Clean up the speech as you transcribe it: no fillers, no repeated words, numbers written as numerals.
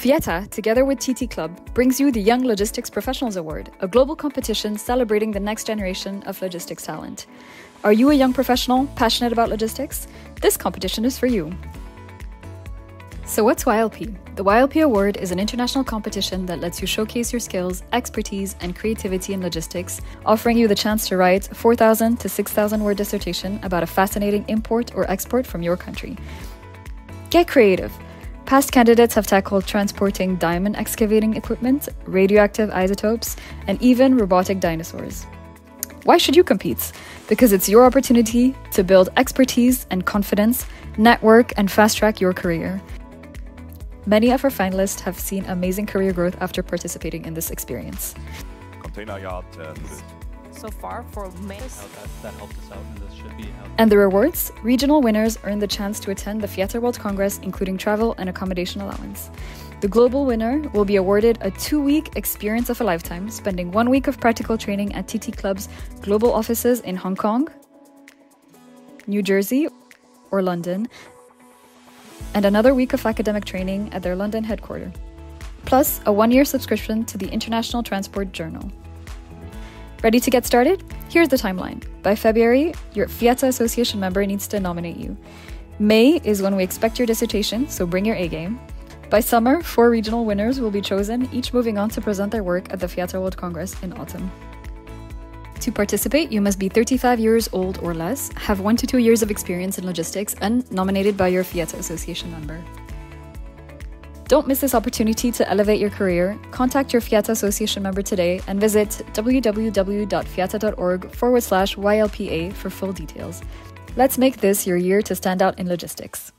FIATA, together with TT Club, brings you the Young Logistics Professionals Award, a global competition celebrating the next generation of logistics talent. Are you a young professional passionate about logistics? This competition is for you. So what's YLP? The YLP Award is an international competition that lets you showcase your skills, expertise, and creativity in logistics, offering you the chance to write a 4,000 to 6,000 word dissertation about a fascinating import or export from your country. Get creative. Past candidates have tackled transporting diamond excavating equipment, radioactive isotopes, and even robotic dinosaurs. Why should you compete? Because it's your opportunity to build expertise and confidence, network, and fast-track your career. Many of our finalists have seen amazing career growth after participating in this experience. Container yacht and so far for May. That helped us out, and this should be helpful. And the rewards? Regional winners earn the chance to attend the FIATA World Congress, including travel and accommodation allowance. The global winner will be awarded a 2-week experience of a lifetime, spending 1 week of practical training at TT Club's global offices in Hong Kong, New Jersey, or London, and another week of academic training at their London headquarters, plus a 1-year subscription to the International Transport Journal. Ready to get started? Here's the timeline. By February, your FIATA Association member needs to nominate you. May is when we expect your dissertation, so bring your A game. By summer, 4 regional winners will be chosen, each moving on to present their work at the FIATA World Congress in autumn. To participate, you must be 35 years old or less, have 1 to 2 years of experience in logistics, and nominated by your FIATA Association member. Don't miss this opportunity to elevate your career. Contact your FIATA Association member today and visit www.fiata.org/YLPA for full details. Let's make this your year to stand out in logistics.